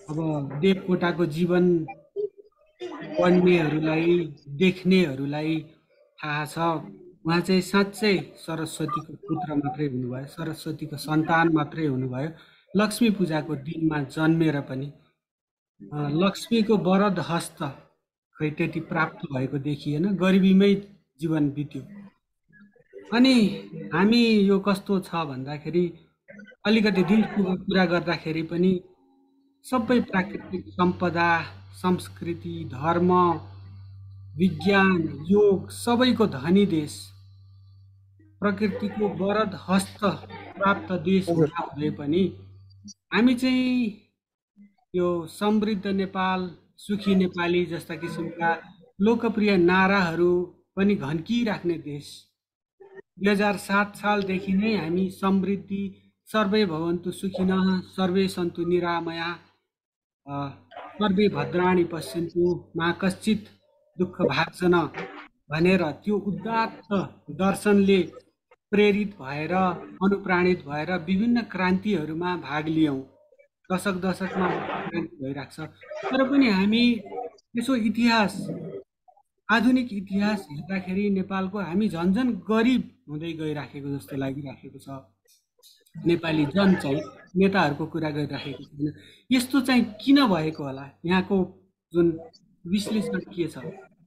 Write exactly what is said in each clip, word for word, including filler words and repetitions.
अब देवकोटाको जीवन पढ्नेहरूलाई देख्नेहरूलाई थाहा छ, उहाँ चाहिँ साँच्चै सरस्वतीको पुत्र मात्रै हुनुभयो, सरस्वतीको सन्तान मात्रै हुनुभयो। लक्ष्मी पूजाको दिनमा जन्मेर पनि अ, लक्ष्मीको वरद हस्त खै त्यति प्राप्त भएको देखिएन, गरिबीमै जीवन बित्यो। अनि हामी यो कस्तो छ भन्दाखेरि अलिकति दिलको कुरा गर्दाखेरि पनि सबै प्राकृतिक सम्पदा, संस्कृति, धर्म, विज्ञान, योग सबैको धनी देश, प्रकृतिको वरद हस्त प्राप्त देश हजुर हुँदाहुँदै पनि हामी चाहिँ यो समृद्ध नेपाल, सुखी नेपाली जस्ता किसिमका लोकप्रिय नाराहरू पनि घन्किराख्ने देश। दुई हजार सात सालदेखि नै हामी समृद्धि, सर्वे भवन्तु सुखिनः, सर्वे सन्तु निरामया, अ, सर्वे भद्राणि पश्यन्तु मा कश्चित् दुःख भाग्छन् भनेर त्यो उदात्त दर्शनले प्रेरित भएर, अनुप्राणित भएर विभिन्न क्रान्तिहरूमा भाग लियौँ। दशक दशकमा क्रान्ति भइरहेको छ। तर पनि हामी यसो इतिहास, आधुनिक इतिहास हेर्दाखेरि नेपालको हामी झन् झन् गरिब हुँदै गइराखेको जस्तो लागिराखेको छ। नेपाली जन चाहिँ नेताहरूको कुरा गरिराखेको छैन। यस्तो चाहिँ किन भएको होला? यहाँको जुन विश्लेषण के छ?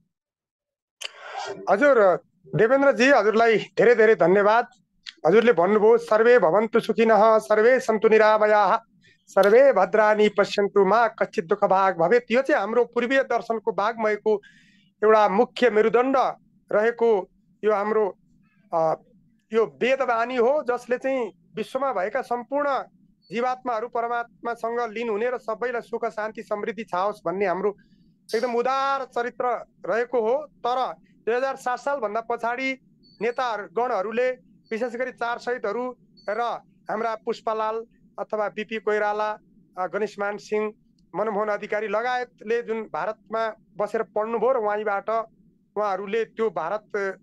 हजुर देवेन्द्रजी, हजुरलाई धेरै धेरै धन्यवाद। हजुरले भन्नुभयो सर्वे भवन्तु सुखिनः, सर्वे सन्तु निरामयाः, सर्वे भद्राणि पश्यन्तु मा कच्चित् दुःख भाग भवेत्। यो चाहिँ हाम्रो पूर्वीय दर्शनको वाग्मयको एउटा मुख्य मेरुदण्ड रहेको यो हाम्रो यो वेदवाणी हो, जसले चाहिँ विश्वमा भएका सम्पूर्ण जीवात्माहरू परमात्मासँग लीन हुने र सबैलाई सुख शान्ति समृद्धि छाओस् भन्ने हाम्रो एकदम उदार चरित्र रहेको हो। तर दुई हजार सात सालभन्दा पछाडि नेताहरू गणहरूले, विशेष गरी चार शहीदहरू र हाम्रा पुष्पलाल अथवा बिपी कोइराला, गणेशमान सिंह, मनमोहन अधिकारी लगायतले जुन भारतमा बसेर पढ्नुभयो र वहीँबाट उहाँहरूले त्यो भारत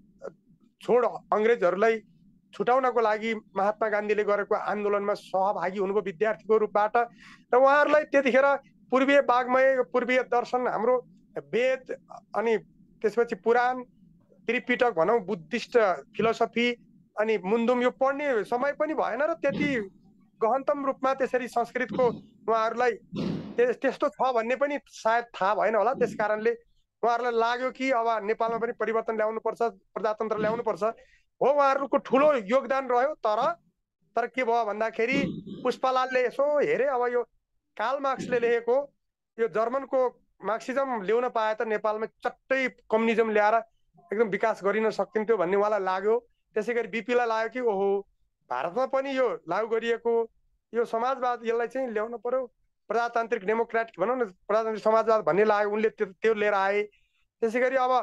छोड अङ्ग्रेजहरूलाई छुटाउनको लागि महात्मा गान्धीले गरेको आन्दोलनमा सहभागी हुनुभयो विद्यार्थीको रूपबाट। र उहाँहरूलाई त्यतिखेर पूर्वीय वाग्मय, पूर्वीय दर्शन, हाम्रो वेद, अनि त्यसपछि पुराण, त्रिपिटक भनौँ, बुद्धिस्ट फिलोसफी, अनि मुन्दुम यो पढ्ने समय पनि भएन र त्यति गहनतम रूपमा त्यसरी संस्कृतको उहाँहरूलाई त्यस्तो छ भन्ने पनि सायद थाहा भएन होला। त्यस कारणले उहाँहरूलाई लाग्यो कि अब नेपालमा पनि परिवर्तन ल्याउनुपर्छ, प्रजातन्त्र ल्याउनुपर्छ। हो, उहाँहरूको ठुलो योगदान रह्यो। तर तर के भयो भन्दाखेरि पुष्पलालले यसो हेरे, अब यो कार्ल मार्क्सले लेखेको यो जर्मनको मार्क्सिजम ल्याउन पाए त नेपालमा चट्टै कम्युनिजम ल्याएर एकदम विकास गरिन सकिन्थ्यो भन्ने उहाँलाई लाग्यो। त्यसै गरी बिपीलाई लाग्यो कि ओहो, भारतमा पनि यो लागू गरिएको यो समाजवाद, यसलाई चाहिँ ल्याउन पर्यो, प्रजातान्त्रिक डेमोक्रेटिक भनौँ न, प्रजातान्त्रिक समाजवाद भन्ने लाग्यो। उनले त्यो लिएर आए। त्यसै गरी अब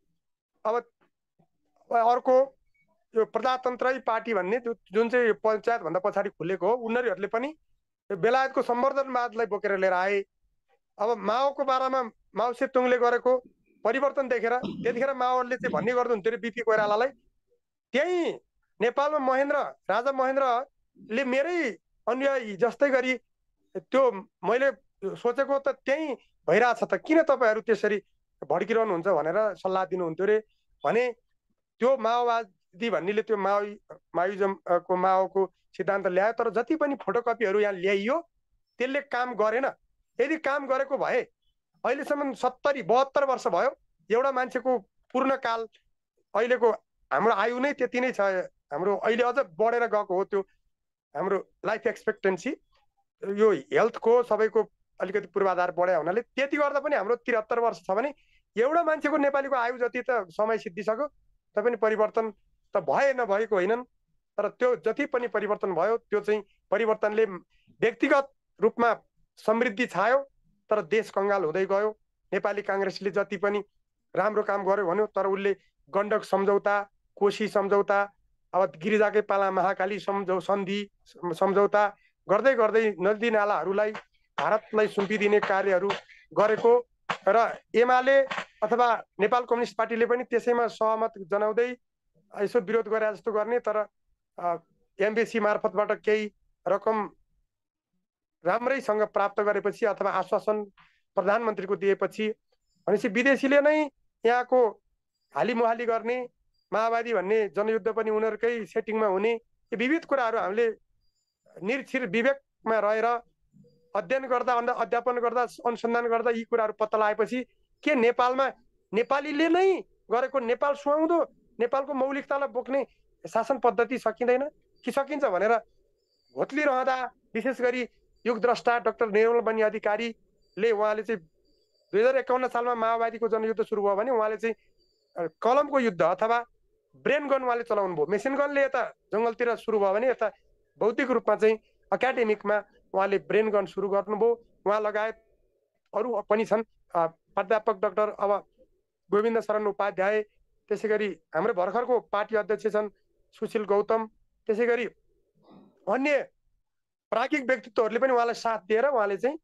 अब अर्को यो प्रजातन्त्रै पार्टी भन्ने जुन चाहिँ पञ्चायतभन्दा पछाडि खुलेको हो, उनीहरूले पनि बेलायतको सम्वर्धनवादलाई बोकेर लिएर आए। अब माओको बारेमा माओ सेतुङले गरेको परिवर्तन देखेर त्यतिखेर माओले चाहिँ भन्ने गर्नुहुन्थ्यो बिपी कोइरालालाई, त्यही नेपालमा महेन्द्र राजा महेन्द्रले मेरै अनुयायी जस्तै गरी त्यो मैले सोचेको त त्यही भइरहेछ त, किन तपाईँहरू त्यसरी भड्किरहनुहुन्छ भनेर सल्लाह दिनुहुन्थ्यो रे भने। त्यो माओवादी भन्नेले त्यो माओ माओइजमको माओको सिद्धान्त ल्यायो, तर जति पनि फोटोकपीहरू यहाँ ल्याइयो त्यसले काम गरेन। यदि काम गरेको भए अहिलेसम्म सत्तरी बहत्तर वर्ष भयो, एउटा मान्छेको पूर्णकाल, अहिलेको हाम्रो आयु नै त्यति नै छ। हाम्रो अहिले अझ बढेर गएको हो त्यो हाम्रो लाइफ एक्सपेक्टेन्सी, यो हेल्थको सबैको अलिकति पूर्वाधार बढ्या हुनाले त्यति गर्दा पनि हाम्रो त्रिहत्तर वर्ष छ भने एउटा मान्छेको नेपालीको आयु जति त समय सिद्धिसक्यो। तैपनि परिवर्तन त भए नभएको होइनन्, तर त्यो जति पनि परिवर्तन भयो त्यो चाहिँ परिवर्तनले व्यक्तिगत रूपमा समृद्धि छायो, तर देश कङ्गाल हुँदै गयो। नेपाली काङ्ग्रेसले जति पनि राम्रो काम गर्यो भन्यो, तर उसले गण्डक सम्झौता, कोशी सम्झौता, अब गिरिजाकै पाला महाकाली सम्झौ सन्धि सम्झौता गर्दै गर्दै नदी नालाहरूलाई भारतलाई सुम्पिदिने कार्यहरू गरेको र एमाले अथवा नेपाल कम्युनिस्ट पार्टीले पनि त्यसैमा सहमत जनाउँदै यसो विरोध गरे जस्तो गर्ने, तर एमबेसी मार्फतबाट केही रकम राम्रैसँग प्राप्त गरेपछि अथवा आश्वासन प्रधानमन्त्रीको दिएपछि भनेपछि विदेशीले नै यहाँको हालिमुहाली गर्ने, माओवादी भन्ने जनयुद्ध पनि उनीहरूकै सेटिङमा हुने, यो विविध कुराहरू हामीले निरक्षर विवेकमा रहेर अध्ययन गर्दा अध्यापन गर्दा अनुसन्धान गर्दा यी कुराहरू पत्ता लगाएपछि के नेपालमा नेपालीले नै गरेको नेपाल सुहाउँदो नेपालको मौलिकतालाई बोक्ने शासन पद्धति सकिँदैन कि सकिन्छ भनेर घोत्लिरहँदा विशेष गरी युगद्रष्टा डाक्टर निर्मल बनी अधिकारीले उहाँले चाहिँ दुई हजार एकाउन्न सालमा माओवादीको जनयुद्ध सुरु भयो भने उहाँले चाहिँ कलमको युद्ध अथवा ब्रेन गन उहाँले चलाउनु भयो। मेसिन गनले यता जङ्गलतिर सुरु भयो भने यता भौतिक रूपमा चाहिँ एकाडेमिकमा उहाँले ब्रेन गन सुरु गर्नुभयो। उहाँ लगायत अरू पनि छन्, प्राध्यापक डाक्टर अब गोविन्द शरण उपाध्याय, त्यसै गरी हाम्रो भर्खरको पार्टी अध्यक्ष छन् सुशील गौतम, त्यसै गरी अन्य प्राज्ञिक व्यक्तित्वहरूले पनि उहाँलाई साथ दिएर उहाँले चाहिँ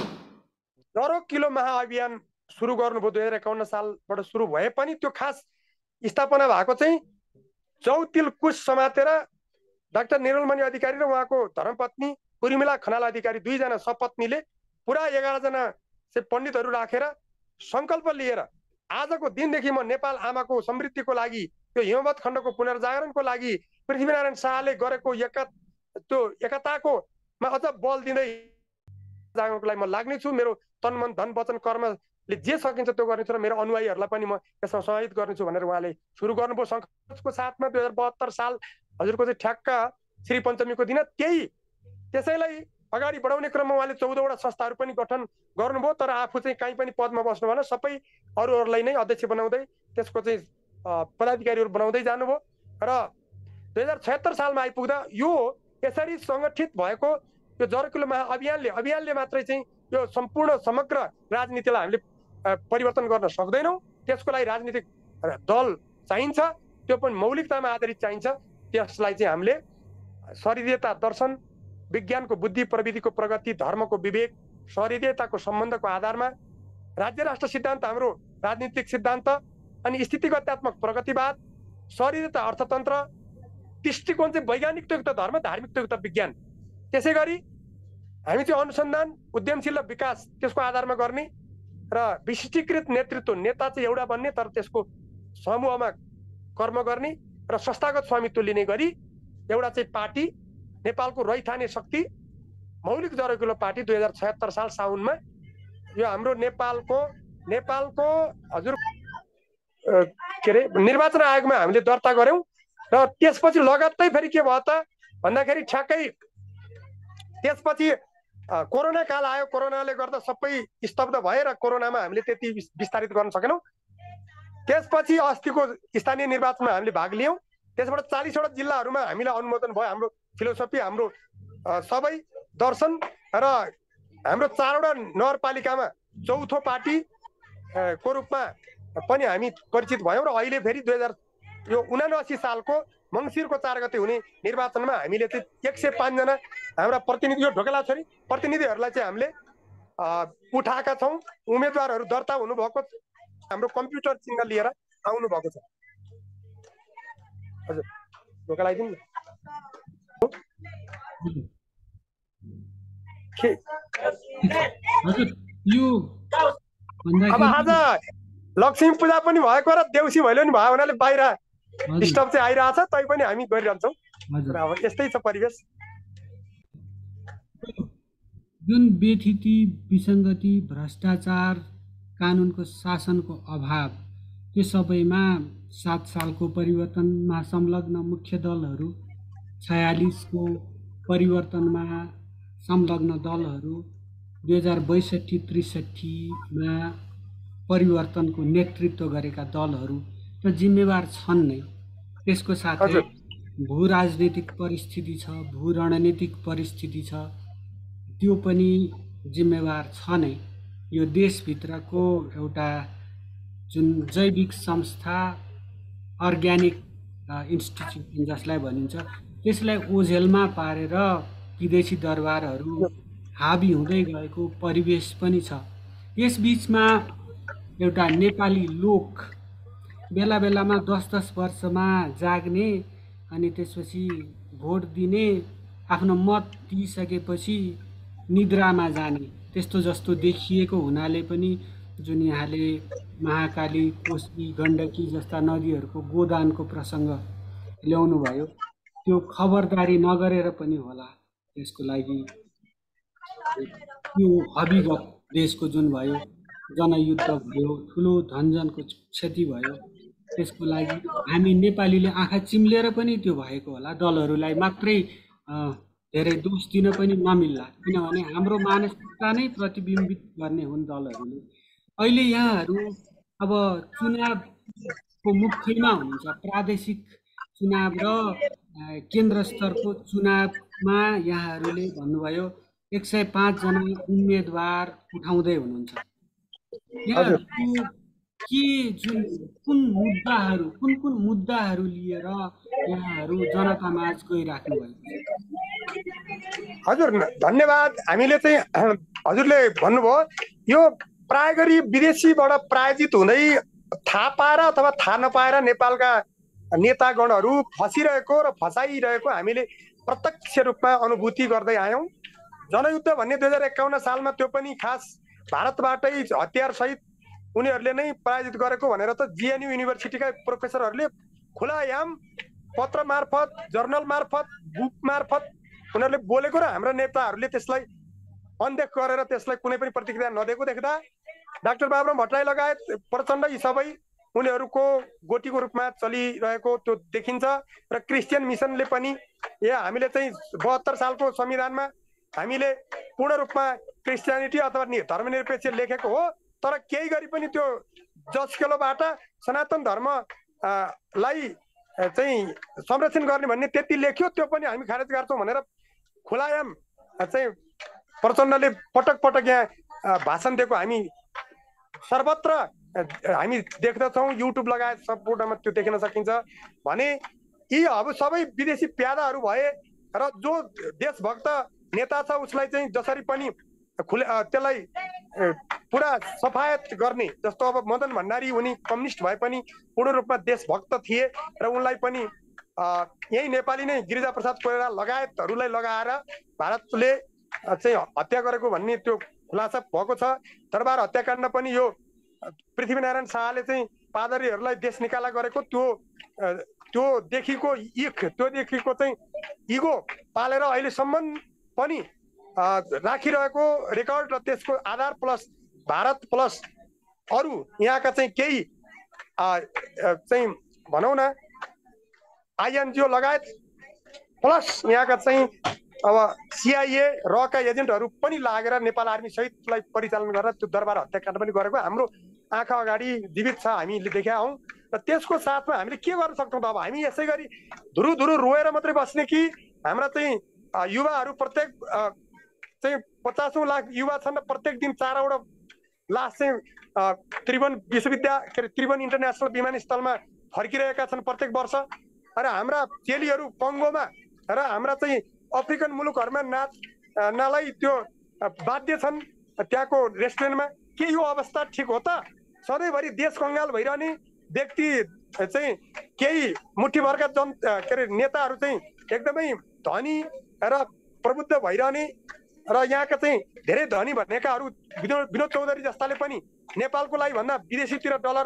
डरो किलो महाअभियान सुरु गर्नुभयो। दुई हजार एकाउन्न सालबाट सुरु भए पनि त्यो खास स्थापना भएको चाहिँ चौतिल कुश समातेर डाक्टर निर्मलमणि अधिकारी र उहाँको धर्मपत्नी उर्मिला खनाल अधिकारी दुईजना सपत्नीले पुरा एघारजना चाहिँ पण्डितहरू राखेर सङ्कल्प लिएर आजको दिनदेखि म नेपाल आमाको समृद्धिको लागि, त्यो हिमवत खण्डको पुनर्जागरणको लागि पृथ्वीनारायण शाहले गरेको एका त्यो एकताकोमा अझ बल दिँदै जागरणको लागि म लाग्नेछु। मेरो तन मन धन वचन कर्मले जे सकिन्छ त्यो गर्नेछु र मेरो अनुयायीहरूलाई पनि म यसमा सहयोग गर्नेछु भनेर उहाँले सुरु गर्नुभयो। सङ्कल्पको साथमा दुई हजार बहत्तर साल हजुरको चाहिँ ठ्याक्क श्री पञ्चमीको दिन त्यही त्यसैलाई अगाडि बढाउने क्रममा उहाँले चौधवटा संस्थाहरू पनि गठन गर्नुभयो। तर आफू चाहिँ कहीँ पनि पदमा बस्नु भएन, सबै अरूहरूलाई नै अध्यक्ष बनाउँदै त्यसको चाहिँ पदाधिकारीहरू बनाउँदै जानुभयो र दुई हजार छयत्तर सालमा आइपुग्दा यो यसरी सङ्गठित भएको यो जरो किलो महाअभियानले अभियानले मात्रै चाहिँ यो सम्पूर्ण समग्र राजनीतिलाई हामीले परिवर्तन गर्न सक्दैनौँ। त्यसको लागि राजनीतिक दल चाहिन्छ, त्यो पनि मौलिकतामा आधारित चाहिन्छ। त्यसलाई चाहिँ हामीले शरीरियता दर्शन, विज्ञानको बुद्धि प्रविधिको प्रगति, धर्मको विवेक, सहृदयताको सम्बन्धको आधारमा राज्य राष्ट्र सिद्धान्त हाम्रो राजनीतिक सिद्धान्त अनि स्थितिगत्यात्मक प्रगतिवाद, सहृदयता अर्थतन्त्र, दृष्टिकोण चाहिँ वैज्ञानिकतायुक्त धर्म, धार्मिकतायुक्त विज्ञान, त्यसै गरी हामी चाहिँ अनुसन्धान, उद्यमशील र विकास त्यसको आधारमा गर्ने र विशिष्टीकृत नेतृत्व, नेता चाहिँ एउटा बन्ने तर त्यसको समूहमा कर्म गर्ने र संस्थागत स्वामित्व लिने गरी एउटा चाहिँ पार्टी नेपालको रैथाने शक्ति मौलिक जरो किलो पार्टी दुई हजार छयत्तर साल साउनमा यो हाम्रो नेपालको नेपालको हजुर के अरे निर्वाचन आयोगमा हामीले दर्ता गऱ्यौँ र त्यसपछि लगत्तै फेरि के भयो त भन्दाखेरि ठ्याक्कै त्यसपछि कोरोना काल आयो। कोरोनाले गर्दा सबै स्तब्ध भएर कोरोनामा हामीले त्यति विस्तारित गर्न सकेनौँ। त्यसपछि अस्तिको स्थानीय निर्वाचनमा हामीले भाग लियौँ। त्यसबाट चालिसवटा जिल्लाहरूमा हामीलाई अनुमोदन भयो। हाम्रो फिलोसफी, हाम्रो सबै दर्शन र हाम्रो चारवटा नगरपालिकामा चौथो पार्टी को रूपमा पनि हामी परिचित भयौँ र अहिले फेरि दुई हजार यो उनासी सालको मङ्सिरको चार गते हुने निर्वाचनमा हामीले चाहिँ एक सय पाँचजना हाम्रा प्रतिनिधि, यो ढोकेला छोरी प्रतिनिधिहरूलाई चाहिँ हामीले उठाएका छौँ। उम्मेदवारहरू दर्ता हुनुभएको हाम्रो कम्प्युटर चिन्ह लिएर आउनु भएको छ। हजुर ढोका लगाइदिनु न। अब आज लक्ष्मी पूजा पनि भएको र देउसी भैलो नि भयो हुनाले बाहिर डिस्टर्ब चाहिँ आइरहेछ, तै पनि हामी गरिरहन्छौँ। अब यस्तै छ परिवेश। जुन बेथिति, विसङ्गति, भ्रष्टाचार, कानुनको शासनको अभाव, त्यो सबैमा सात सालको परिवर्तनमा संलग्न मुख्य दलहरू, छयालिसको परिवर्तनमा संलग्न दलहरू, दुई हजार बैसठी त्रिसठीमा परिवर्तनको नेतृत्व गरेका दलहरू र जिम्मेवार छन् नै। त्यसको साथै भू राजनीतिक परिस्थिति छ, भू रणनीतिक परिस्थिति छ, त्यो पनि जिम्मेवार छ नै। यो देशभित्रको एउटा जुन जैविक संस्था, अर्ग्यानिक इन्स्टिट्युसन जसलाई भनिन्छ, त्यसलाई ओझेलमा पारेर विदेशी दरबारहरू हाबी हुँदै गएको परिवेश पनि छ। यसबिचमा एउटा नेपाली लोक बेला बेलामा दस दस वर्षमा जाग्ने अनि त्यसपछि भोट दिने, आफ्नो मत दिइसकेपछि निद्रामा जाने त्यस्तो जस्तो देखिएको हुनाले पनि जुन यहाँले महाकाली, कोशी, गण्डकी जस्ता नदीहरूको गोदानको प्रसङ्ग ल्याउनुभयो, त्यो खबरदारी नगरेर पनि होला त्यसको लागि त्यो हविगत देशको जुन भयो, जनयुद्ध भयो, ठुलो धनजनको क्षति भयो, त्यसको लागि हामी नेपालीले आँखा चिम्लेर पनि त्यो भएको होला। दलहरूलाई मात्रै धेरै दोष दिन पनि नमिल्ला, किनभने हाम्रो मानसिकता नै प्रतिबिम्बित गर्ने हुन् दलहरूले। अहिले यहाँहरू अब चुनावको मुखैमा हुनुहुन्छ, प्रादेशिक चुनाव र केन्द्र स्तरको चुनावमा यहाँहरूले भन्नुभयो एक सय पाँचजना उम्मेदवार उठाउँदै हुनुहुन्छ। यहाँहरू के जुन कुन मुद्दाहरू कुन कुन मुद्दाहरू लिएर यहाँहरू जनतामाझ गइराख्नु भएको छ? हजुर धन्यवाद। हामीले चाहिँ हजुरले भन्नुभयो यो प्राय गरी विदेशीबाट प्रायोजित हुँदै थाहा पाएर अथवा थाहा नपाएर नेपालका नेतागणहरू फसिरहेको र फसाइरहेको हामीले प्रत्यक्ष रूपमा अनुभूति गर्दै आयौँ। जनयुद्ध भन्ने दुई हजार एकाउन्न सालमा त्यो पनि खास भारतबाटै हतियार सहित उनीहरूले नै प्रायोजित गरेको भनेर त जिएनयू युनिभर्सिटीका प्रोफेसरहरूले खुलायाम पत्र मार्फत, जर्नल मार्फत, बुक मार्फत उनीहरूले बोलेको र हाम्रा नेताहरूले त्यसलाई अनदेख गरेर त्यसलाई कुनै पनि प्रतिक्रिया नदिएको देख्दा डाक्टर बाबुराम भट्टराई लगायत प्रचण्ड यी सबै उनीहरूको गोटीको रूपमा चलिरहेको त्यो देखिन्छ। र क्रिस्चियन मिसनले पनि या हामीले चाहिँ बहत्तर सालको संविधानमा हामीले पूर्ण रूपमा क्रिस्चियनिटी अथवा धर्मनिरपेक्ष लेखेको हो, तर केही गरी पनि त्यो जसकेलोबाट सनातन धर्मलाई चाहिँ संरक्षण गर्ने भन्ने त्यति लेख्यो, त्यो पनि हामी खारेज गर्छौँ भनेर खुलायाम चाहिँ प्रचण्डले पटक पटक यहाँ भाषण दिएको हामी सर्वत्र हामी देख्दछौँ। युट्युब लगायत सम्पूर्णमा त्यो देख्न सकिन्छ। भने यी अब सबै विदेशी प्यादाहरू भए र जो देशभक्त नेता छ उसलाई चाहिँ जसरी पनि खुले त्यसलाई पुरा सफायत गर्ने, जस्तो अब मदन भण्डारी उनी कम्युनिस्ट भए पनि पूर्ण रूपमा देशभक्त थिए र उनलाई पनि यही नेपाली नै गिरिजाप्रसाद कोइराला लगायतहरूलाई लगाएर भारतले चाहिँ हत्या गरेको भन्ने त्यो खुलासा भएको छ। दरबार हत्याकाण्ड पनि यो पृथ्वीनारायण शाहले चाहिँ पादरीहरूलाई देश निकाला गरेको त्यो त्यो देखिको इख त्यो देखिको चाहिँ इगो पालेर अहिलेसम्म पनि राखिरहेको रेकर्ड र त्यसको आधार प्लस भारत प्लस अरू यहाँका चाहिँ केही चाहिँ भनौँ न आइएनजिओ लगायत प्लस यहाँका चाहिँ अब सिआइए रका एजेन्टहरू पनि लागेर नेपाल आर्मी सहितलाई परिचालन गरेर त्यो दरबार हत्याकाण्ड पनि गरेको हाम्रो आँखा अगाडि जीवित छ, हामीले देखेका हौँ। र त्यसको साथमा हामीले के गर्न सक्छौँ त? अब हामी यसै गरी धुरु धुरु रोएर मात्रै बस्ने कि हाम्रा चाहिँ युवाहरू प्रत्येक चाहिँ पचासौँ लाख युवा छन् र प्रत्येक दिन चारवटा लास चाहिँ त्रिभुवन विश्वविद्यालय के अरे त्रिभुवन इन्टरनेसनल विमानस्थलमा फर्किरहेका छन् प्रत्येक वर्ष। र हाम्रा चेलीहरू कङ्गोमा र हाम्रा चाहिँ अफ्रिकन मुलुकहरूमा नाच नालाई त्यो बाध्य छन् त्यहाँको रेस्टुरेन्टमा। के यो अवस्था ठिक हो त? सधैँभरि देश कङ्गाल भइरहने व्यक्ति चाहिँ केही मुठीभरका जन के अरे नेताहरू चाहिँ एकदमै धनी र प्रबुद्ध भइरहने र यहाँका चाहिँ धेरै धनी भनेकाहरू विनोद विनोद चौधरी जस्ताले पनि नेपालको लागि भन्दा विदेशीतिर डलर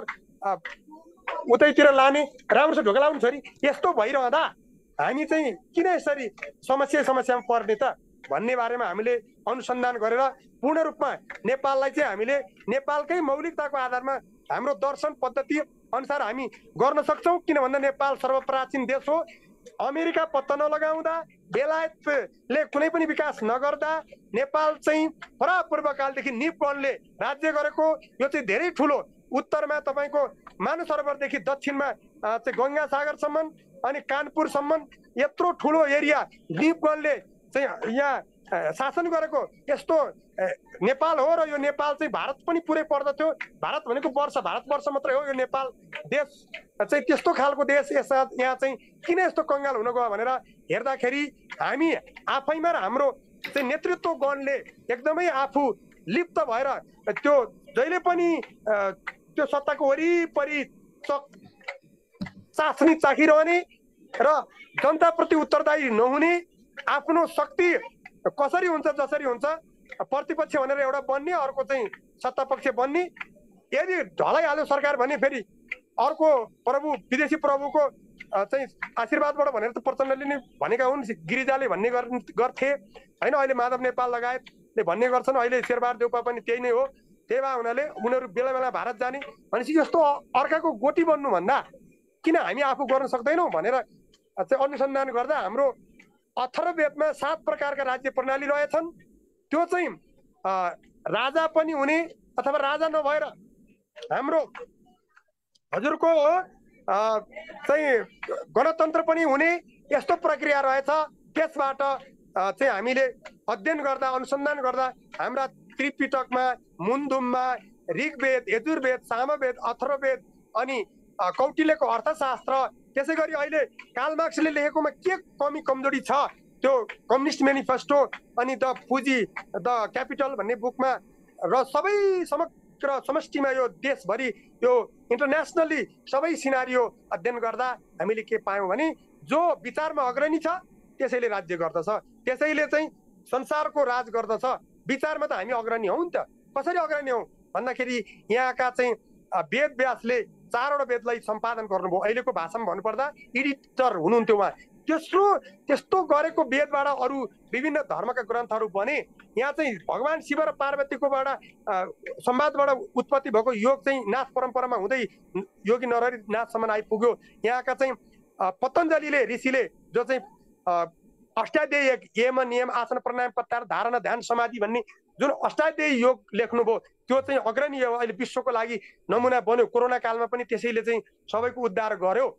उतैतिर लाने राम्रोसँग ढोका लाउनु छोरी यस्तो भइरहँदा हामी चाहिँ किन यसरी समस्या समस्यामा पर्ने त भन्ने बारेमा हामीले अनुसन्धान गरेर पूर्ण रूपमा नेपाललाई चाहिँ हामीले नेपालकै मौलिकताको आधारमा हाम्रो दर्शन पद्धति अनुसार हामी गर्न सक्छौँ। किन भन्दा नेपाल सर्वप्राचीन देश हो। अमेरिका पत्ता नलगाउँदा, बेलायतले कुनै पनि विकास नगर्दा नेपाल चाहिँ परापूर्वकालदेखि निपगणले राज्य गरेको यो चाहिँ धेरै ठुलो उत्तरमा तपाईँको मानव सरोवरदेखि दक्षिणमा चाहिँ गङ्गा सागरसम्म अनि कानपुरसम्म यत्रो ठुलो एरिया निपगणले चाहिँ यहाँ शासन गरेको यस्तो नेपाल हो। र यो नेपाल चाहिँ भारत पनि पुरै पर्दथ्यो। भारत भनेको वर्ष भारतवर्ष मात्रै हो, यो नेपाल देश चाहिँ त्यस्तो खालको देश। यसा यहाँ चाहिँ किन यस्तो कङ्गाल हुन गयो भनेर हेर्दाखेरि हामी आफैमा र हाम्रो चाहिँ नेतृत्व गणले एकदमै आफू लिप्त भएर त्यो जहिले पनि त्यो सत्ताको वरिपरि चास्नी चाखिरहने र जनताप्रति उत्तरदायी नहुने, आफ्नो शक्ति कसरी हुन्छ जसरी हुन्छ प्रतिपक्ष भनेर एउटा बन्ने, अर्को चाहिँ सत्तापक्ष बन्ने। यदि ढलाइहाल्यो सरकार भने फेरि अर्को प्रभु विदेशी प्रभुको चाहिँ आशीर्वादबाट भनेर त प्रचण्डले नै भनेका हुन्, गिरिजाले भन्ने गर्थे होइन। अहिले माधव नेपाल लगायतले भन्ने गर्छन्, अहिले शेरबहादुर देउपा पनि त्यही नै हो। त्यही भए हुनाले उनीहरू बेला बेला भारत जाने भनेपछि यस्तो अर्काको गोटी बन्नुभन्दा किन हामी आफू गर्न सक्दैनौँ भनेर चाहिँ अनुसन्धान गर्दा हाम्रो अथर्ववेदमा सात प्रकारका राज्य प्रणाली रहेछन्। त्यो चाहिँ राजा पनि हुने अथवा राजा नभएर हाम्रो हजुरको चाहिँ गणतन्त्र पनि हुने यस्तो प्रक्रिया रहेछ। त्यसबाट चाहिँ हामीले अध्ययन गर्दा अनुसन्धान गर्दा हाम्रा त्रिपिटकमा, मुन्दुममा, ऋग्वेद, यजुर्वेद, सामवेद, अथर्ववेद अनि कौटिल्यको अर्थशास्त्र, त्यसै गरी अहिले कार्ल मार्क्सले लेखेकोमा के कमी कमजोरी छ त्यो कम्युनिस्ट मेनिफेस्टो अनि द पुँजी द क्यापिटल भन्ने बुकमा र सबै समग्र समष्टिमा यो देशभरि यो इन्टरनेसनली सबै सिनारियो अध्ययन गर्दा हामीले के पायौँ भने जो विचारमा अग्रणी छ त्यसैले राज्य गर्दछ, त्यसैले चाहिँ संसारको राज गर्दछ। विचारमा त हामी अग्रणी हौँ नि त। कसरी अग्रणी हौँ भन्दाखेरि यहाँका चाहिँ वेद व्यासले चारवटा वेदलाई सम्पादन गर्नुभयो। अहिलेको भाषामा भन्नुपर्दा एडिटर हुनुहुन्थ्यो उहाँ। तेस्रो त्यस्तो गरेको वेदबाट अरू विभिन्न धर्मका ग्रन्थहरू बने। यहाँ चाहिँ भगवान् शिव र पार्वतीकोबाट संवादबाट उत्पत्ति भएको योग चाहिँ नाथ परम्परामा हुँदै योगी नरहरि नाथसम्म आइपुग्यो। यहाँका चाहिँ पतञ्जलिले ऋषिले जो चाहिँ अष्टाध्यायी यम नियम आसन प्राणायाम प्रत्याहार धारणा ध्यान समाधि भन्ने जुन अष्टाध्यायी योग लेख्नुभयो त्यो चाहिँ अग्रणी हो, अहिले विश्वको लागि नमुना बन्यो। कोरोना कालमा पनि त्यसैले चाहिँ सबैको उद्धार गर्यो।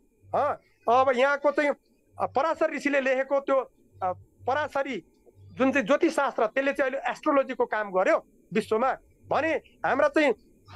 अब यहाँको चाहिँ पराशर ऋषिले लेखेको त्यो पराशरी जुन चाहिँ ज्योतिषशास्त्र त्यसले चाहिँ अहिले एस्ट्रोलोजीको काम गर्यो विश्वमा भने हाम्रा चाहिँ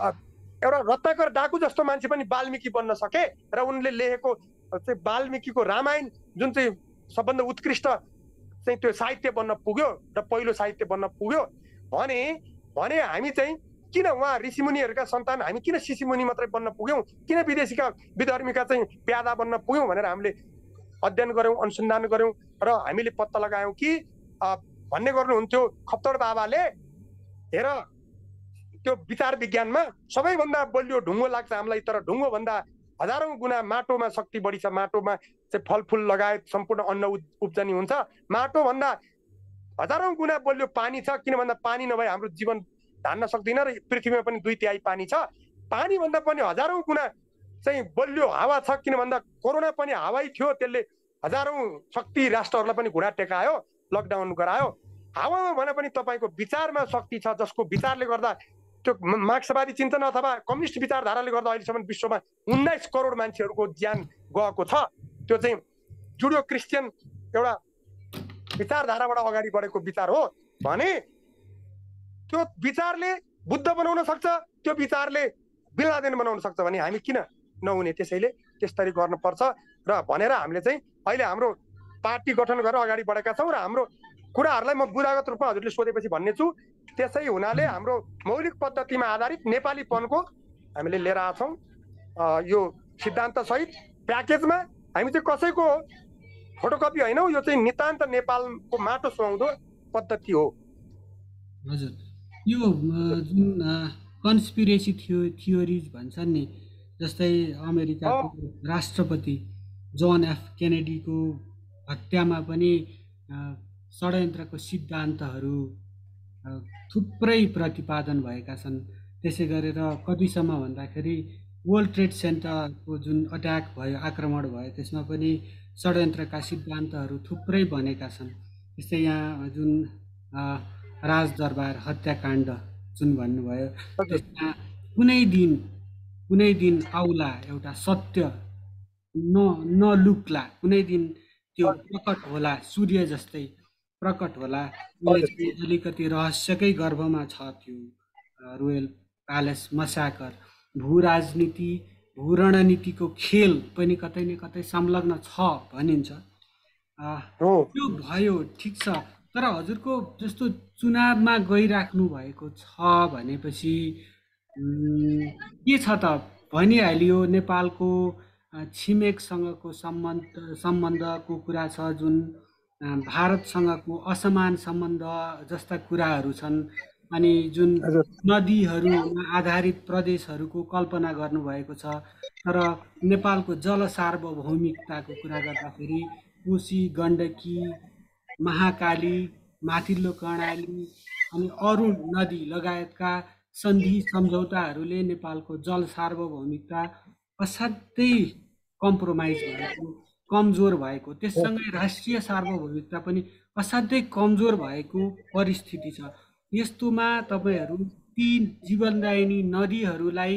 एउटा रत्नाकर डाकु जस्तो मान्छे पनि वाल्मिकी बन्न सके र उनले लेखेको चाहिँ वाल्मिकीको रामायण जुन चाहिँ सबभन्दा उत्कृष्ट चाहिँ त्यो साहित्य बन्न पुग्यो र पहिलो साहित्य बन्न पुग्यो भने भने हामी चाहिँ किन उहाँ ऋषिमुनिहरूका सन्तान हामी किन ऋषिमुनि मात्रै बन्न पुग्यौँ, किन विदेशीका विधर्मीका चाहिँ प्यादा बन्न पुग्यौँ भनेर हामीले अध्ययन गऱ्यौँ, अनुसन्धान गऱ्यौँ र हामीले पत्ता लगायौँ कि भन्ने गर्नुहुन्थ्यो खप्तड बाबाले, हेर त्यो विचार विज्ञानमा सबैभन्दा बलियो ढुङ्गो लाग्छ हामीलाई, तर ढुङ्गोभन्दा हजारौँ गुणा माटोमा शक्ति बढी छ। माटोमा चाहिँ फलफुल लगायत सम्पूर्ण अन्न उब्जनी हुन्छ। माटोभन्दा हजारौँ गुणा बलियो पानी छ, किन भन्दा पानी नभए हाम्रो जीवन धान्न सक्दैन र पृथ्वीमा पनि दुई तिहाई पानी छ। पानीभन्दा पनि हजारौँ गुणा चाहिँ बलियो हावा छ, किन भन्दा कोरोना पनि हावै थियो, त्यसले हजारौँ शक्ति राष्ट्रहरूलाई पनि घुँडा टेकायो, लकडाउन गरायो। हावामा भने पनि तपाईँको विचारमा शक्ति छ, जसको विचारले गर्दा त्यो मार्क्सवादी चिन्तन अथवा कम्युनिस्ट विचारधाराले गर्दा अहिलेसम्म विश्वमा उन्नाइस करोड मान्छेहरूको ज्यान गएको छ। त्यो चाहिँ जुडियो क्रिस्चियन एउटा विचारधाराबाट अगाडि बढेको विचार हो भने त्यो विचारले बुद्ध बनाउन सक्छ, त्यो विचारले बिन लादेन बनाउन सक्छ भने हामी किन नहुने। त्यसैले त्यसरी गर्नुपर्छ र भनेर हामीले चाहिँ अहिले हाम्रो पार्टी गठन गरेर अगाडि बढेका छौँ र हाम्रो कुराहरूलाई म बुदागत रूपमा हजुरले सोधेपछि भन्ने छु। त्यसै हुनाले हाम्रो मौलिक पद्धतिमा आधारित नेपालीपनको हामीले लिएर आएको छौँ यो सिद्धान्त सहित प्याकेजमा। हामी चाहिँ कसैको फोटोकपी होइनौँ, यो चाहिँ नितान्त नेपालको माटो सुहाउँदो पद्धति हो। हजुर, यो जुन कन्स्पिरेसी थियो थियोरिज भन्छन् नि, जस्तै अमेरिकाको राष्ट्रपति जोन एफ केनेडीको हत्यामा पनि षड्यन्त्रको सिद्धान्तहरू थुप्रै प्रतिपादन भएका छन्। त्यसै गरेर कतिसम्म भन्दाखेरि वर्ल्ड ट्रेड सेन्टरको जुन अट्याक भयो, आक्रमण भयो, त्यसमा पनि षड्यन्त्रका सिद्धान्तहरू थुप्रै बनेका छन्। त्यस्तै यहाँ जुन राजदरबार हत्याकाण्ड जुन भन्नुभयो, त्यसमा कुनै दिन कुनै दिन आउला एउटा सत्य न नलुक्ला, कुनै दिन त्यो प्रकट होला, सूर्य जस्तै प्रकट होला। अलिकति रहस्यकै गर्भमा छ त्यो रोयल प्यालेस मसाकर। भू राजनीति भू रणनीतिको खेल पनि कतै न कतै संलग्न छ भनिन्छ। त्यो भयो ठिक छ, तर हजुरको जस्तो चुनावमा गइराख्नु भएको छ भनेपछि के छ त भनिहालियो। नेपालको छिमेकसँगको सम्बन्ध सम्बन्धको कुरा छ जुन भारतसँगको असमान सम्बन्ध जस्ता कुराहरू छन्। अनि जुन हजुर नदीहरूमा आधारित प्रदेशहरूको कल्पना गर्नुभएको छ, तर नेपालको जल सार्वभौमिकताको कुरा गर्दाखेरि कोशी, गण्डकी, महाकाली, माथिल्लो कर्णाली अनि अरू नदी लगायतका सन्धि सम्झौताहरूले नेपालको जल सार्वभौमिकता असाध्यै कम्प्रोमाइज भएको, कमजोर भएको, त्यससँगै राष्ट्रिय सार्वभौमिकता पनि असाध्यै कमजोर भएको परिस्थिति छ। यस्तोमा तपाईँहरू ती जीवनदायिनी नदीहरूलाई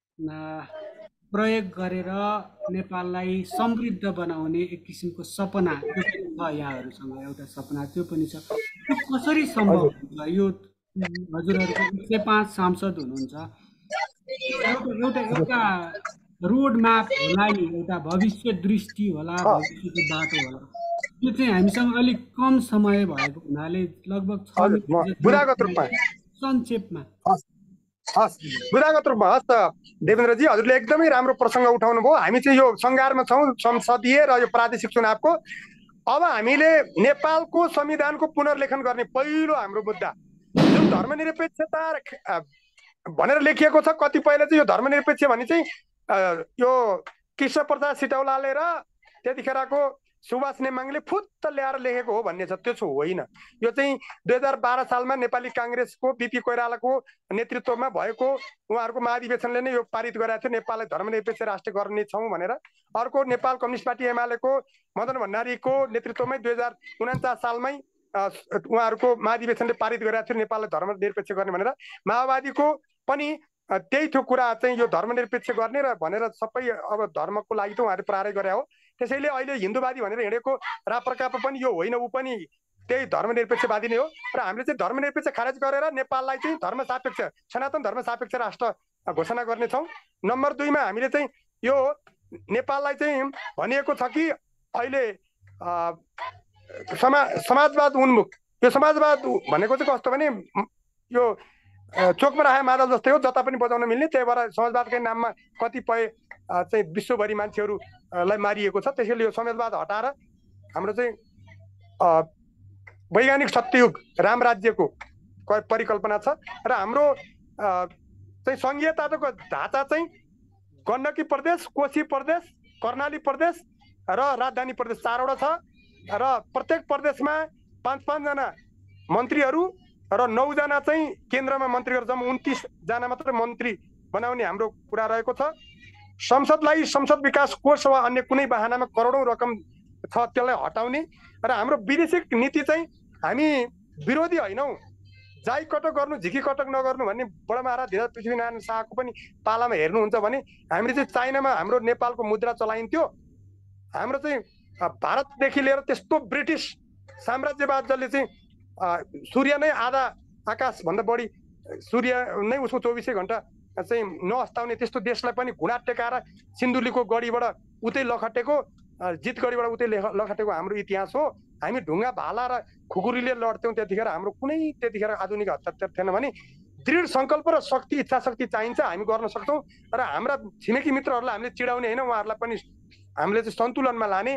प्रयोग गरेर नेपाललाई समृद्ध बनाउने एक किसिमको सपना त्यो पनि छ, यहाँहरूसँग एउटा सपना त्यो पनि छ। त्यो कसरी सम्भव हुन्छ? यो हजुरहरूको एक सय पाँच सांसद हुनुहुन्छ, एउटा एउटा एउटा रोड म्याप होला नि, एउटा भविष्य दृष्टि होला, भविष्यको बाटो होला। त्यो चाहिँ हामीसँग अलिक कम समय भएको हुनाले लगभग छ मिनट संक्षेपमा। हस्, बुदागत रूपमा हस् त देवेन्द्रजी, हजुरले एकदमै राम्रो प्रसङ्ग उठाउनु भयो। हामी चाहिँ यो सङ्घारमा छौँ, संसदीय र यो प्रादेशिक चुनावको। अब हामीले नेपालको संविधानको पुनर्लेखन गर्ने पहिलो हाम्रो मुद्दा जुन धर्मनिरपेक्षता भनेर लेखिएको छ, कतिपयले चाहिँ यो धर्मनिरपेक्ष भने चाहिँ यो कृष्ण प्रसाद सिटौलाले र त्यतिखेरको सुभाष नेमाङले फुत्त ल्याएर लेखेको हो भन्ने छ। त्यो चाहिँ होइन। यो चाहिँ दुई हजार बाह्र सालमा नेपाली काङ्ग्रेसको बिपी कोइरालाको नेतृत्वमा भएको उहाँहरूको महाधिवेशनले नै यो पारित गरेको थियो, नेपाललाई धर्मनिरपेक्ष राष्ट्र गर्ने छौँ भनेर। अर्को नेपाल कम्युनिस्ट पार्टी एमालेको मदन भण्डारीको नेतृत्वमै दुई हजार उन्चास सालमै उहाँहरूको महाधिवेशनले पारित गरेको थियो नेपाललाई धर्मनिरपेक्ष गर्ने भनेर। माओवादीको पनि त्यही थियो कुरा चाहिँ यो धर्मनिरपेक्ष गर्ने र भनेर सबै अब धर्मको लागि त उहाँहरूले प्रारय गरे हो। त्यसैले अहिले हिन्दूवादी भनेर हिँडेको राप्रकापा पनि यो होइन, ऊ पनि त्यही धर्मनिरपेक्षवादी नै हो। र हामीले चाहिँ धर्मनिरपेक्ष खारेज गरेर नेपाललाई चाहिँ धर्मसापेक्ष सनातन धर्मसापेक्ष राष्ट्र घोषणा गर्नेछौँ। नम्बर दुईमा हामीले चाहिँ यो नेपाललाई चाहिँ भनिएको छ कि अहिले समा समाजवाद उन्मुख, यो समाजवाद भनेको चाहिँ कस्तो भने यो चोकमा राखेको मादल जस्तै हो, जता पनि बजाउन मिल्ने। त्यही भएर समाजवादकै नाममा कतिपय चाहिँ विश्वभरि मान्छेहरूलाई मारिएको छ। त्यसैले यो समाजवाद हटाएर हाम्रो चाहिँ वैज्ञानिक सत्ययुग राम राज्यको परिकल्पना छ। र हाम्रो चाहिँ सङ्घीयताको ढाँचा चाहिँ गण्डकी प्रदेश, कोशी प्रदेश, कर्णाली प्रदेश र राजधानी प्रदेश चारवटा छ। र प्रत्येक प्रदेशमा पाँच पाँचजना मन्त्रीहरू र नौजना चाहिँ केन्द्रमा मन्त्री गरेर जम्मा उन्तिसजना मात्रै मन्त्री बनाउने हाम्रो कुरा रहेको छ। संसदलाई संसद विकास कोष वा अन्य कुनै बहानामा करोडौँ रकम छ त्यसलाई हटाउने। र हाम्रो विदेशिक नीति चाहिँ हामी विरोधी होइनौँ, जाई कटक गर्नु झिकी कटक नगर्नु भन्ने बडा महाराज धीरज पृथ्वीनारायण शाहको पनि पालामा हेर्नुहुन्छ भने हामीले चाहिँ चाइनामा हाम्रो नेपालको मुद्रा चलाइन्थ्यो। हाम्रो चाहिँ भारतदेखि लिएर त्यस्तो ब्रिटिस साम्राज्यवाद जसले चाहिँ सूर्य नै आधा आकाशभन्दा बढी सूर्य नै उसको चौबिसै घन्टा चाहिँ नअस्ताउने त्यस्तो देशलाई पनि घुँडा टेकाएर सिन्धुलीको गढीबाट उतै लखटेको, जितगढीबाट उतै लखटेको हाम्रो इतिहास हो। हामी ढुङ्गा भाला र खुकुरीले लड्थ्यौँ त्यतिखेर। हाम्रो कुनै त्यतिखेर आधुनिक हतियार थिएन भने दृढ सङ्कल्प र शक्ति इच्छा शक्ति चाहिन्छ, हामी गर्न सक्छौँ। र हाम्रा छिमेकी मित्रहरूलाई हामीले चिडाउने होइन, उहाँहरूलाई पनि हामीले चाहिँ सन्तुलनमा लाने।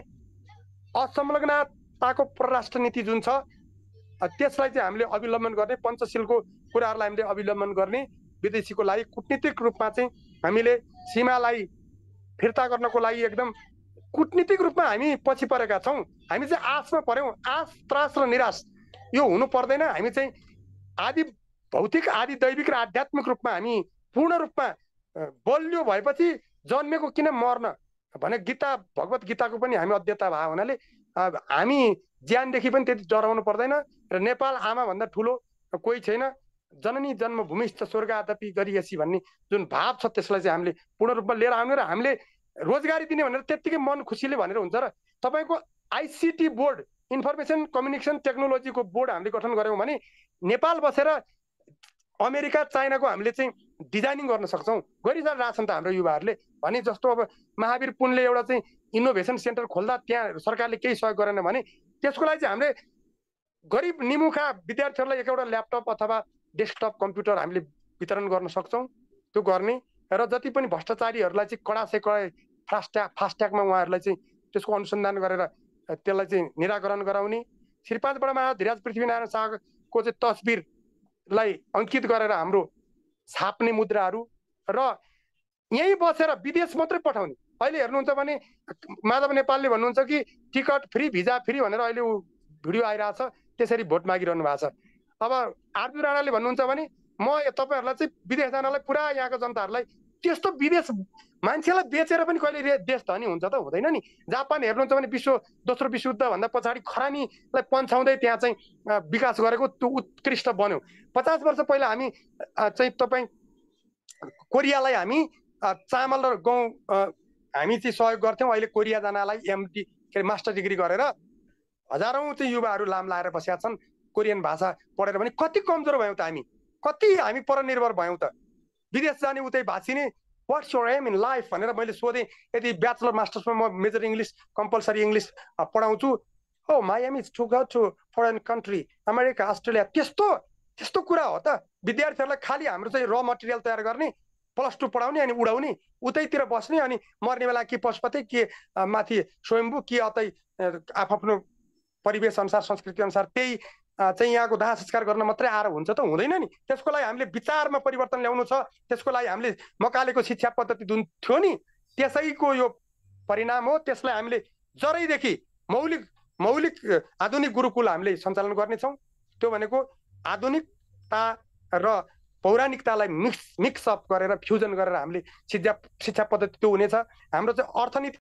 असंलग्नताको परराष्ट्र नीति जुन छ त्यसलाई चाहिँ हामीले अवलम्बन गर्ने, पञ्चशीलको कुराहरूलाई हामीले अवलम्बन गर्ने। विदेशीको लागि कूटनीतिक रूपमा चाहिँ हामीले सीमालाई फिर्ता गर्नको लागि एकदम कूटनीतिक रूपमा हामी पछि परेका छौँ। हामी चाहिँ आशमा पर्यौँ, आश त्रास र निराश यो हुनु पर्दैन। हामी चाहिँ आदि भौतिक आदि दैविक र आध्यात्मिक रूपमा हामी पूर्ण रूपमा बलियो भएपछि जन्मेको किन मर्न भने गीता भगवत गीताको पनि हामी अध्येता भए हुनाले हामी ज्यानदेखि पनि त्यति डराउनु पर्दैन। र नेपाल आमाभन्दा ठुलो कोही छैन, जननी जन्मभूमिस्थ स्वर्ग आतपी गरिएसी भन्ने जुन भाव छ त्यसलाई चाहिँ हामीले पूर्ण रूपमा लिएर आउने। र हामीले रोजगारी दिने भनेर त्यत्तिकै मन खुसीले भनेर हुन्छ र तपाईँको आइसिटी बोर्ड, इन्फर्मेसन कम्युनिकेसन टेक्नोलोजीको बोर्ड हामीले गठन गऱ्यौँ भने नेपाल बसेर अमेरिका चाइनाको हामीले चाहिँ डिजाइनिङ गर्न सक्छौँ। गरिरहेको छन् त हाम्रो युवाहरूले भने जस्तो अब महावीर पुनले एउटा चाहिँ इनोभेसन सेन्टर खोल्दा त्यहाँ सरकारले केही सहयोग गरेन भने त्यसको लागि चाहिँ हामीले गरिब निमुखा विद्यार्थीहरूलाई एक एउटा ल्यापटप अथवा डेस्कटप कम्प्युटर हामीले वितरण गर्न सक्छौँ। त्यो गर्ने र जति पनि भ्रष्टाचारीहरूलाई चाहिँ कडा से कडा फास्ट्याग फास्ट्यागमा उहाँहरूलाई चाहिँ त्यसको अनुसन्धान गरेर त्यसलाई चाहिँ निराकरण गराउने श्री पाँच बडा महाराज धीराज पृथ्वीनारायण शाहको चाहिँ तस्बिरलाई अङ्कित गरेर हाम्रो छाप्ने मुद्राहरू र यहीँ बसेर विदेश मात्रै पठाउने। अहिले हेर्नुहुन्छ भने माधव नेपालले भन्नुहुन्छ कि टिकट फ्री भिजा फ्री भनेर अहिले भिडियो आइरहेछ, त्यसरी भोट मागिरहनु भएको छ। अब आरपी राणाले भन्नुहुन्छ भने म तपाईँहरूलाई चाहिँ विदेश जानलाई पुरा यहाँको जनताहरूलाई, त्यस्तो विदेश मान्छेलाई बेचेर पनि कहिले देश धनी हुन्छ त? हुँदैन नि। जापान हेर्नुहुन्छ भने विश्व दोस्रो विश्वयुद्धभन्दा पछाडि खरानीलाई पन्छाउँदै त्यहाँ चाहिँ विकास गरेको त्यो उत्कृष्ट बन्यो। पचास वर्ष पहिला हामी चाहिँ तपाईँ कोरियालाई हामी चामल र गहुँ हामी चाहिँ सहयोग गर्थ्यौँ। अहिले कोरिया जानलाई एमडी के अरे मास्टर डिग्री गरेर हजारौँ चाहिँ युवाहरू लाम लाएर बसेका छन् कोरियन भाषा पढेर। पनि कति कमजोर भयौँ त हामी, कति हामी परनिर्भर भयौँ त। विदेश जाने उतै भाषिने what's your aim in life भनेर मैले सोधेँ। यदि ब्याचलर मास्टर्समा म मेजर इङ्ग्लिस कम्पलसरी इङ्ग्लिस पढाउँछु, हो my aim is to go to foreign country America Australia, त्यस्तो त्यस्तो कुरा हो त? विद्यार्थीहरूलाई खालि हाम्रो चाहिँ र मटेरियल तयार गर्ने, प्लस टू पढाउने अनि उडाउने, उतैतिर बस्ने, अनि मर्ने बेला के पशुपति के माथि स्वयम्भू के अतै आफ्नो परिवेश अनुसार संस्कृति अनुसार त्यही चाहिँ यहाँको दाह संस्कार गर्न मात्रै आएर हुन्छ त? हुँदैन नि। त्यसको लागि हामीले विचारमा परिवर्तन ल्याउनु छ। त्यसको लागि हामीले मकालेको शिक्षा पद्धति जुन थियो नि त्यसैको यो परिणाम हो। त्यसलाई हामीले जरैदेखि मौलिक मौलिक आधुनिक गुरुकुल हामीले सञ्चालन गर्नेछौँ। त्यो भनेको आधुनिकता र पौराणिकतालाई मिक्स मिक्सअप गरेर फ्युजन गरेर हामीले शिक्षा शिक्षा पद्धति त्यो हुनेछ। हाम्रो चाहिँ अर्थनीति